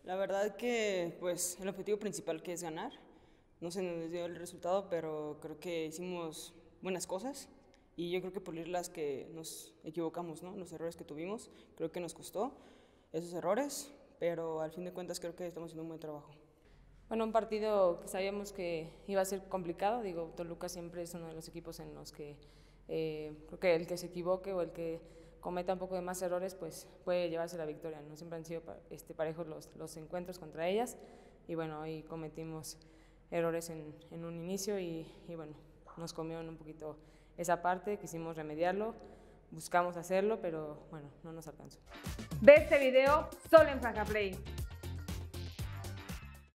La verdad que pues el objetivo principal que es ganar, no se nos dio el resultado, pero creo que hicimos buenas cosas y yo creo que pulir las que nos equivocamos, ¿no? Los errores que tuvimos, creo que nos costó esos errores, pero al fin de cuentas creo que estamos haciendo un buen trabajo. Bueno, un partido que sabíamos que iba a ser complicado, digo, Toluca siempre es uno de los equipos en los que creo que el que se equivoque o el que cometa un poco de más errores, pues puede llevarse la victoria, ¿no? Siempre han sido parejos los encuentros contra ellas y bueno, hoy cometimos errores en un inicio y bueno, nos comieron un poquito esa parte, quisimos remediarlo, buscamos hacerlo, pero bueno, no nos alcanzó. Ve este video solo en Franja Play.